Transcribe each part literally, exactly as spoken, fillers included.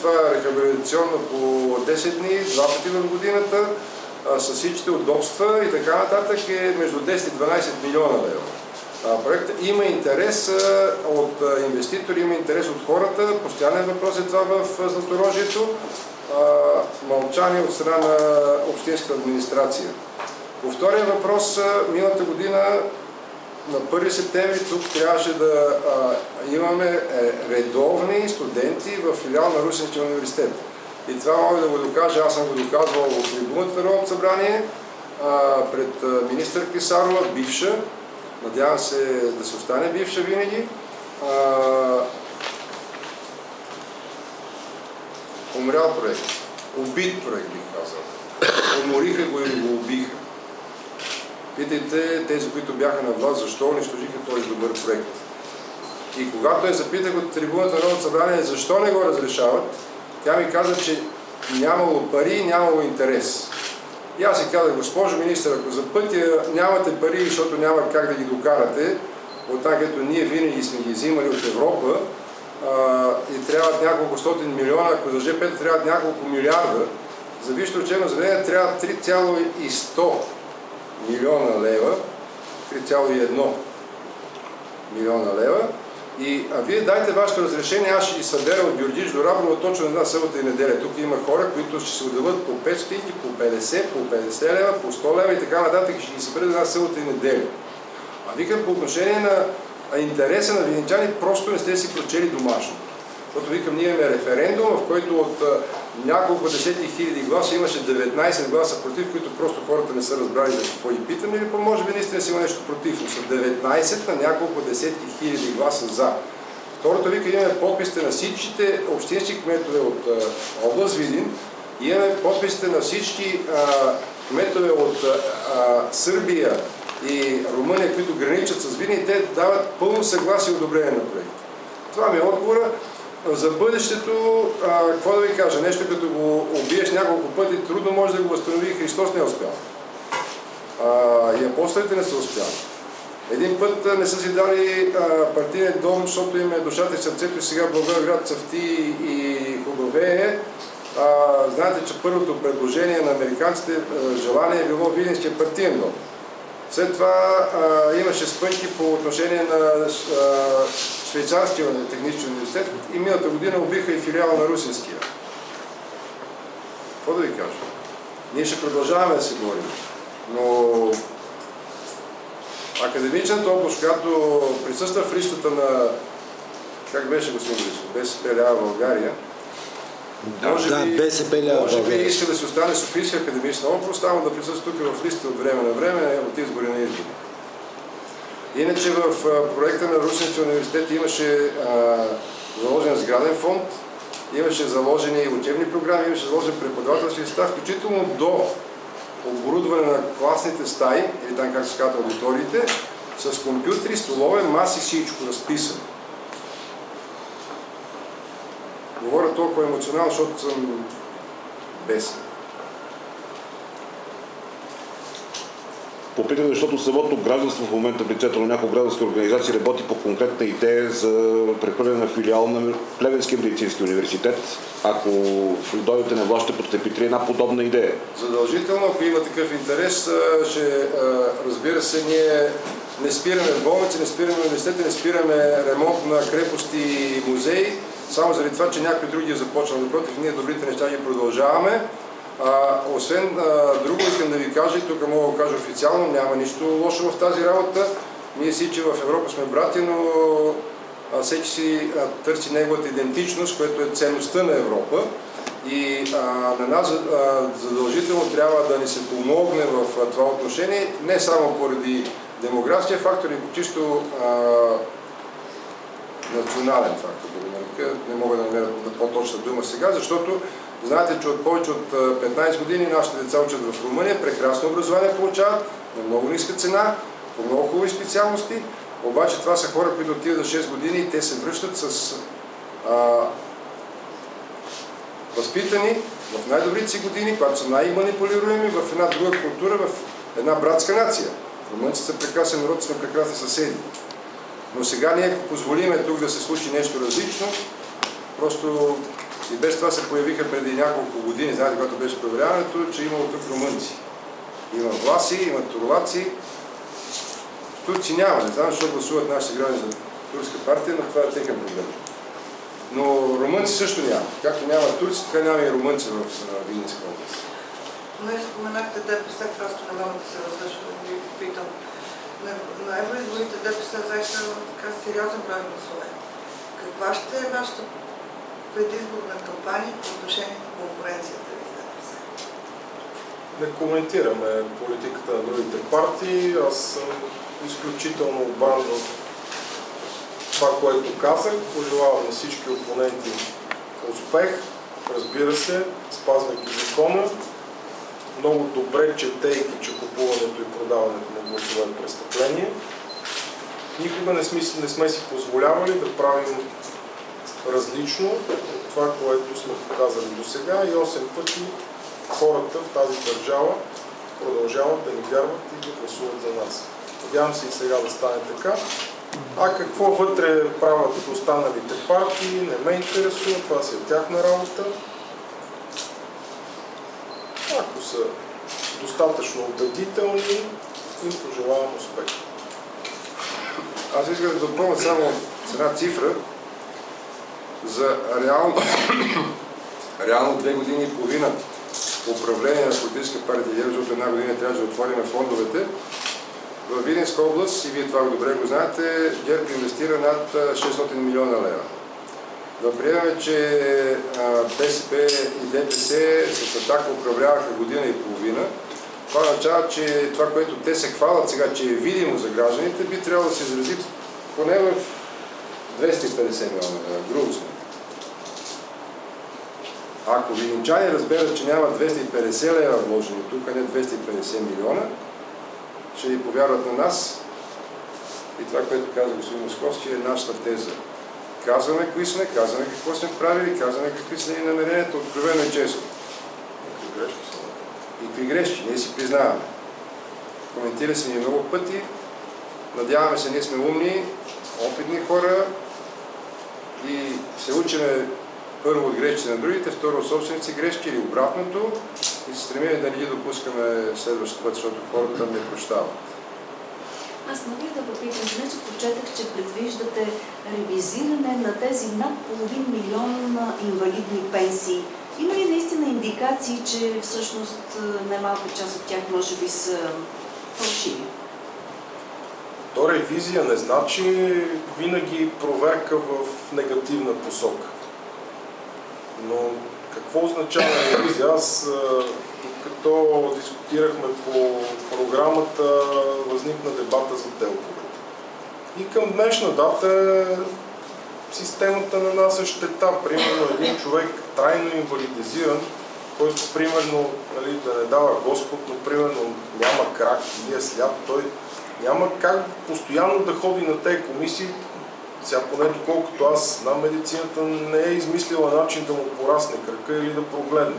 това рехабилитационно по десет дни, два пъти в годината, с всичките удобства и така нататък е между десет и дванайсет милиона лева. Проектът има интерес от инвеститори, има интерес от хората, постоянен въпрос е това в Златорожието, мълчание от страна на общинската администрация. По втория въпрос, миналата година на първи септември тук трябваше да а, имаме е, редовни студенти в филиал на Русенския университет. И това мога да го докажа, аз съм го доказвал от трибуната на Народното събрание а, пред а, министър Клисарова, бивша. Надявам се да се остане бивша винаги. А, умрял проект. Убит проект, бих казал. Умориха го и го убиха. Питайте тези, които бяха на власт, защо унищожиха този добър проект. И когато я запитах от трибуната на Народното събрание защо не го разрешават, тя ми каза, че нямало пари, нямало интерес. И аз си казах, госпожо министър, ако за пътя нямате пари, защото няма как да ги докарате, от така, като ние винаги сме ги взимали от Европа, а, и трябват няколко стотин милиона, ако за ЖП трябват няколко милиарда, за висшето учебно заведение трябва три цяло и сто милиона лева, три цяло и едно милиона лева. И а вие дайте вашето разрешение, аз ще ги събера от Георгич до Раброво точно една събота и неделя. Тук има хора, които ще се отделят по петстотин, по петдесет, по петдесет лева, по сто лева и така нататък и ще ги съберат една събота и неделя. А викам, по отношение на интереса на винничани, просто не сте си прочели домашно. Защото викам, ние имаме референдум, в който от а, няколко десетки хиляди гласа имаше деветнайсет гласа против, които просто хората не са разбрали за какво ги питам, или по може би наистина си има нещо против, но са деветнайсет на няколко десетки хиляди гласа за. Второто, вика, имаме подписите на всичките общински кметове от а, област Видин, имаме подписите на всички а, кметове от а, Сърбия и Румъния, които граничат с Видин, и те дават пълно съгласие и одобрение на проекта. Това ми е отговора. За бъдещето, а, какво да ви кажа, нещо като го убиеш няколко пъти, трудно може да го възстанови, Христос не е успял. А, и апостолите не са успяли. Един път а, не са си дали а, партиен дом, защото им е душата и сърцето и сега Благоевград цъфти и хубавее. Знаете, че първото предложение на американците а, желание е било Видинския партиен дом. След това а, имаше спънки по отношение на а, Швейцарския технически университет и миналата година убиха и филиала на Русинския. Какво да ви кажа? Ние ще продължаваме да се говорим, но академичната област, която присъства в листата на, как беше господин Борисов, БСП лява България, може да, би, БСП лява може би България. иска да си остане Софийска академична област, само да присъства тук в листата от време на време, от избори на избори. Иначе в проекта на Русинския университет имаше а, заложен сграден фонд, имаше заложени учебни програми, имаше заложен преподавателски състав, включително до оборудване на класните стаи, или там как се казват аудиториите, с компютри, столове, маси, всичко разписано. Говоря толкова емоционално, защото съм бесен. Попитам, защото самото гражданство в момента в лицето на няколко граждански организации работи по конкретна идея за прехвърляне на филиал на Плевенския медицински университет. Ако дойдете на власт, ще подкрепите една подобна идея? Задължително, ако има такъв интерес, ще, разбира се, ние не спираме болници, не спираме университети, не спираме ремонт на крепости и музеи, само заради това, че някой други е започнал. Напротив, ние добрите неща ги продължаваме. А, освен а, друго, искам да ви кажа, и тук мога да кажа официално, няма нищо лошо в тази работа. Ние всички в Европа сме брати, но а, всеки си а, търси неговата идентичност, което е ценността на Европа. И а, на нас а, задължително трябва да ни се помогне в а, това отношение, не само поради демографския фактор, и чисто а, национален фактор. Не мога да намеря по-точна дума сега, защото знаете, че от повече от петнайсет години нашите деца учат в Румъния, прекрасно образование получават, на много ниска цена, по много хубави специалности, обаче това са хора, които отиват за шест години и те се връщат с а, възпитани в най-добрите си години, когато са най-манипулируеми в една друга култура, в една братска нация. Румънците са прекрасен народ, сме прекрасни съседи. Но сега ние, ако позволиме тук да се случи нещо различно, просто И без това се появиха преди няколко години, знаете, когато беше проверяването, че имало тук румънци. Има власи, има турлаци. Турци няма, не знам защо гласуват нашите граждани за турска партия, но това е техен проблем. Но румънци също няма. Както няма турци, така няма и румънци в Видинска област. Но и споменахте ДПС, просто не мога да се разлъжа да ви питам. На евроизборите ДПС заеха така сериозен брой гласове. Каква ще е вашата предизборна кампания по отношение на конкуренцията ви с ДПС? Не коментираме политиката на другите партии. Аз съм изключително обран в това, което казах. Пожелавам на всички опоненти успех, разбира се, спазвайки закона. Много добре четейки, че купуването и продаването на гласове е престъпление. Никога не сме, не сме си позволявали да правим различно от това, което сме показали до сега и осем пъти хората в тази държава продължават да ни вярват и да гласуват за нас. Надявам се и сега да стане така. А какво вътре правят останалите партии, не ме интересува, това си е тяхна работа. Ако са достатъчно убедителни, им пожелавам успех. Аз искам да допълня само с една цифра за реално, реално две години и половина управление на политическа партия ГЕРБ, защото една година трябваше да отворим фондовете. В Видинска област, и вие това добре го знаете, ГЕРБ инвестира над шестстотин милиона лева. Да приемаме, че БСП и ДПС с Атака управляваха година и половина. Това означава, че това, което те се хвалят сега, че е видимо за гражданите, би трябвало да се изрази поне в двеста и петдесет милиона лева. Грубо сме. Ако видинчани разберат, че няма двеста и петдесет лева вложени тук, а не двеста и петдесет милиона, ще ни повярват на нас. И това, което каза господин Московски, е нашата теза. Казваме кои сме, казваме какво сме правили, казваме какви са ни намеренията, откровено и честно. Какви грешки са? И какви грешки, ние си признаваме. Коментира се ни много пъти, надяваме се, ние сме умни, опитни хора и се учиме първо от грешките на другите, второ от собственици грешки или обратното и се стремим да не ги допускаме следващия път, защото хората не прощават. Аз мога да попитам, значи прочетах, че предвиждате ревизиране на тези над половин милион инвалидни пенсии. Има ли наистина индикации, че всъщност немалка част от тях може би са фалшиви? То ревизия не значи винаги проверка в негативна посока. Но какво означава ревизия? Аз, като дискутирахме по програмата, възникна дебата за телковете. И към днешна дата системата нанася щета. Примерно един човек трайно инвалидизиран, който примерно, нали, да не дава Господ, но примерно няма крак или е сляп, той няма как постоянно да ходи на тези комисии. Сега поне доколкото аз знам, медицината не е измислила начин да му порасне крака или да прогледне.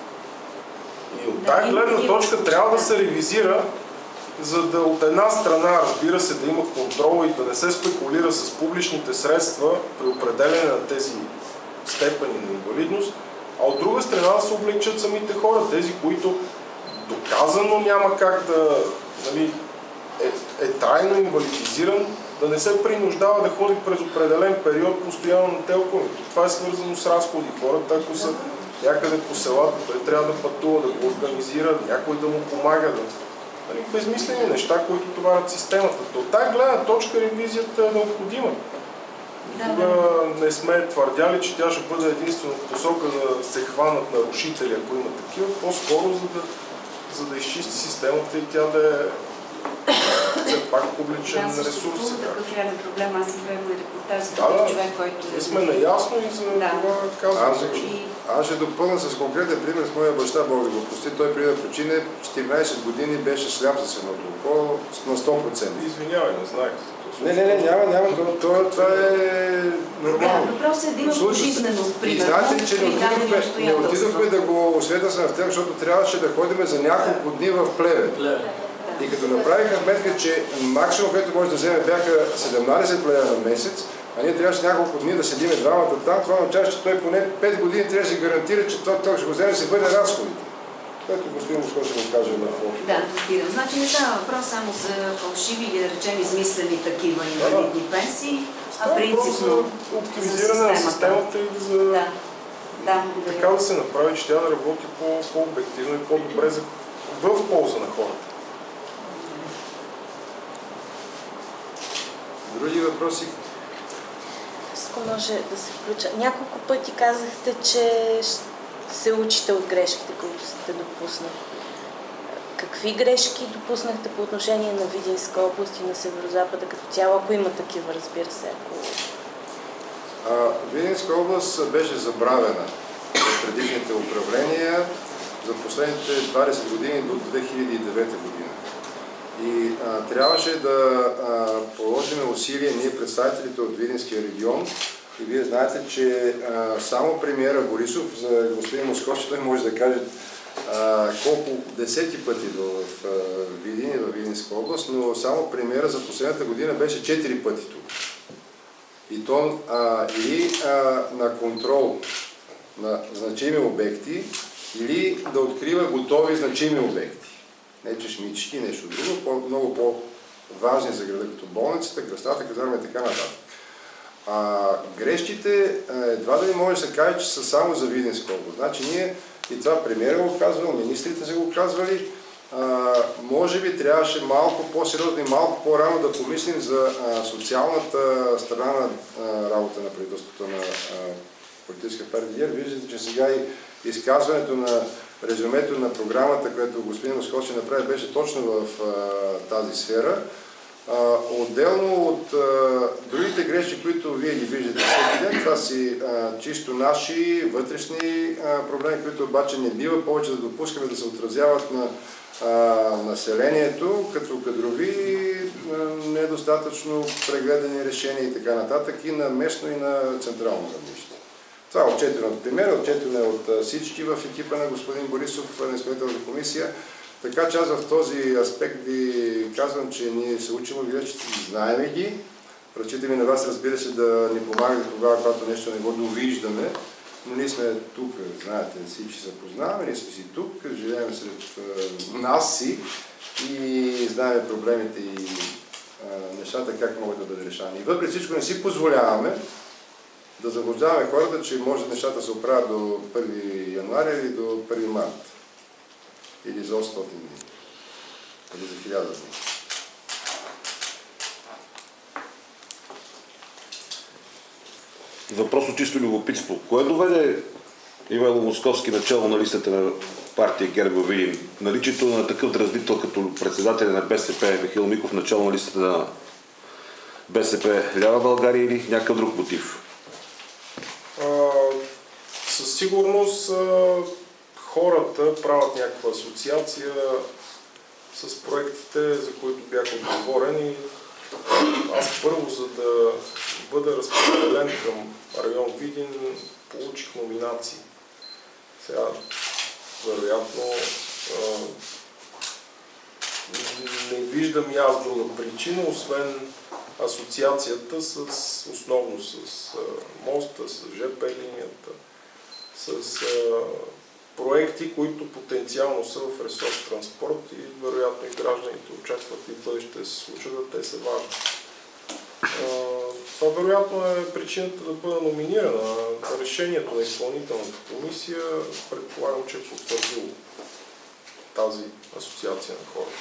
И от тази гледна точка трябва да се ревизира, за да от една страна, разбира се, да има контрол и да не се спекулира с публичните средства при определене на тези степени на инвалидност, а от друга страна да се облегчат самите хора, тези, които доказано няма как да, нали, е, е трайно инвалидизиран, да не се принуждава да ходи през определен период постоянно на телковите. Това е свързано с разходи. Хората, ако са някъде по селата, той трябва да пътува, да го организира, някой да му помага. Да... Нали, безмислени неща, които товарят системата. От тази гледна точка ревизията е необходима. Никога не сме твърдяли, че тя ще бъде единствено в посока да се хванат нарушители, ако има такива, по-скоро за да, за да изчисти системата и тя да е все пак публичен да, ресурс. Да, такъв реален проблем. Аз съм гледала репортаж за да, такъв човек, който... Ние сме наясно и за да. това казвам. Аз, аз ще допълня с конкретен пример с моя баща, Бог да го прости. Той преди да почине четиринайсет години беше сляп с едното око на сто процента. Извинявай, не знаех. Не, не, не, няма, няма. Това, това е нормално. Въпросът е да има пожизненост, примерно. И знаете ли, че не отидохме, не отидохме да го осветлим в тях, защото трябваше да ходим за няколко дни в Плевен. И като направиха сметка, че максимум, което може да вземе, бяха седемнайсет лева на месец, а ние трябваше няколко дни да седиме двамата там, това означава, че той поне пет години трябва да се гарантира, че това, това ще го вземе да се бъде разходите. Което господин Москов ще го каже в общото. Да, разбирам. Значи не става въпрос само за фалшиви или да речем измислени такива инвалидни пенсии, а принципно за оптимизиране на системата и за... Да. Да, така да се направи, че тя да работи по-обективно и по-добре за... в полза на хората. Други въпроси? Ако може да се включа. Няколко пъти казахте, че се учите от грешките, които сте допуснали. Какви грешки допуснахте по отношение на Видинска област и на Северозапада като цяло, ако има такива, разбира се? Ако... А, Видинска област беше забравена от предишните управления за последните двадесет години до две хиляди и девета година. И а, трябваше да а, положим усилия ние, представителите от Видинския регион, и вие знаете, че а, само премиера Борисов, за господин Московски, той може да каже а, колко десети пъти до в а, Видин и в Видинска област, но само премиера за последната година беше четири пъти тук. И то а, или а, на контрол на значими обекти, или да открива готови значими обекти. Не чешмички, нещо друго, по, много по-важни за града, като болницата, кръстата, казарма и така нататък. А, грешките едва да ли може да се каже, че са само за Видинска област. Значи ние, и това премиера го казвал, министрите са го казвали, а, може би трябваше малко по-сериозно и малко по-рано да помислим за а, социалната страна на а, работа на правителството на а, политическа партия. Виждате, че сега и изказването на резюмето на програмата, което господин Московски направи, беше точно в а, тази сфера. А, отделно от а, другите грешки, които вие ги виждате всеки ден, това си а, чисто наши вътрешни а, проблеми, които обаче не бива повече да допускаме да се отразяват на а, населението, като кадрови, а, недостатъчно прегледани решения и така нататък, и на местно и на централно равнище. Това е отчетено от премиера, отчетено е от всички в екипа на господин Борисов на изпълнителната комисия. Така че аз в този аспект ви казвам, че ние се учим от грешките, знаем ги. Разчитаме на вас, разбира се, да ни помагате тогава, когато нещо не го довиждаме. Но ние сме тук, знаете, всички се познаваме, ние сме си тук, живеем сред нас си и знаем проблемите и а, нещата как могат да бъдат решани. И въпреки всичко не си позволяваме да заблуждаваме хората, че може нещата се оправят до първи януари или до първи март. Или за осемстотин дни. Или за хиляда дни. Въпрос от чисто любопитство. Кое доведе Ивайло Московски начало на листата на партия ГЕРБ във Видин? Наличието на такъв дразнител като председателя на БСП Михаил Миков начало на листата на БСП Лява България или някакъв друг мотив? А, със сигурност а, хората правят някаква асоциация с проектите, за които бяха отговорени. Аз първо, за да бъда разпределен към район Видин, получих номинации. Сега, вероятно, а, не виждам и аз друга причина, освен асоциацията с, основно с а, моста, с ЖП линията, с а, проекти, които потенциално са в ресор транспорт и вероятно и гражданите очакват и бъдеще да се случат, да те са важни. А, това вероятно е причината да бъда номинирана. Решението на изпълнителната комисия предполагам, че е потвърдило тази асоциация на хората.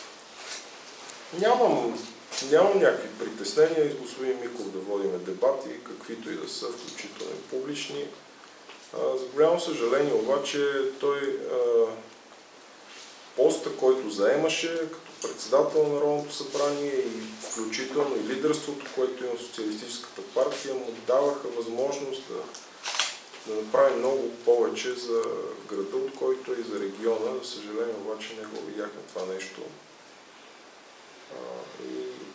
Нямам, нямам някакви притеснения и с господин Миков да водим дебати, каквито и да са, включително и публични. За голямо съжаление обаче той а, поста, който заемаше като председател на Народното събрание и включително и лидерството, което има Социалистическата партия, му даваха възможност да, да направи много повече за града, от който и за региона. За съжаление обаче не го видяхме това нещо. А, и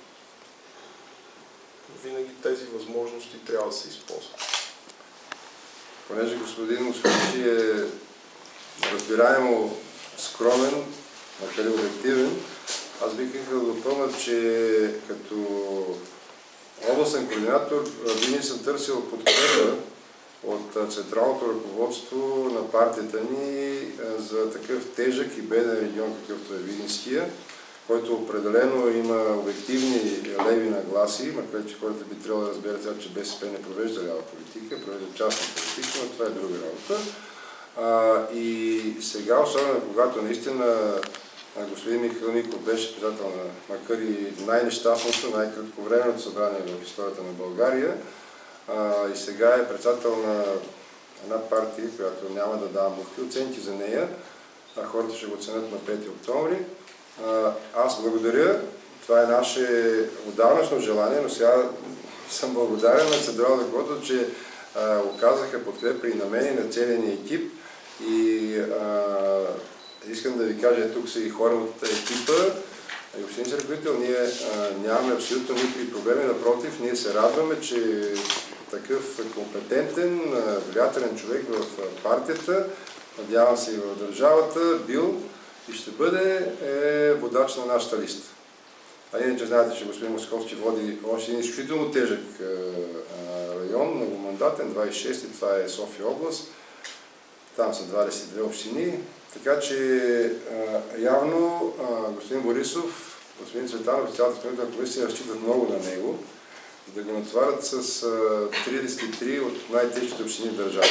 винаги тези възможности трябва да се използват. Понеже господин Московски е разбираемо скромен, макар и обективен, аз бих искал да допълня, че като областен координатор винаги съм търсил подкрепа от централното ръководство на партията ни за такъв тежък и беден регион, какъвто е Видинския, който определено има обективни леви нагласи, макар че хората би трябвало да разберат, че БСП не провежда лява политика, провежда частна политика, но това е друга работа. А, и сега, особено когато наистина господин Михаил Миков беше председател на, макар и най-нещастното, най-кратковременното събрание в историята на България, а, и сега е председател на една партия, която няма да давам мухти оценки за нея, а хората ще го оценят на пети октомври. А, аз благодаря. Това е наше отдавнашно желание, но сега съм благодарен на централната ръководство, че а, оказаха подкрепа и на мен, и на целия ни екип. И а, искам да ви кажа, тук са и хора от екипа, и общински ръководител, ние а, нямаме абсолютно никакви проблеми, напротив, ние се радваме, че такъв компетентен, влиятелен човек в партията, надявам се и в държавата, бил и ще бъде е, водач на нашата листа. А иначе знаете, че господин Московски води още един изключително тежък е, район, многомандатен, двадесет и шести, това е София област. Там са двадесет и две общини. Така че а, явно а, господин Борисов, господин Цветанов и цялата изпълнителна комисия разчитат много на него, за да го натоварят с а, тридесет и три от най-тежките общини в държавата.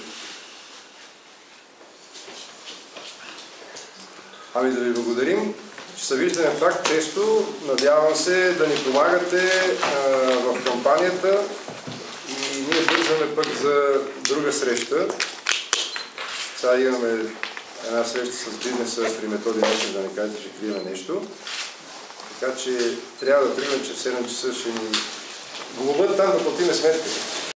Ами да ви благодарим, че се виждаме пак често. Надявам се да ни помагате а, в кампанията и ние бързаме пък за друга среща. Сега имаме една среща с бизнеса при Методи Нечев, да не кажете, че крием нещо. Така че трябва да тръгнем, че в седем часа ще ни глобат там да платиме сметката.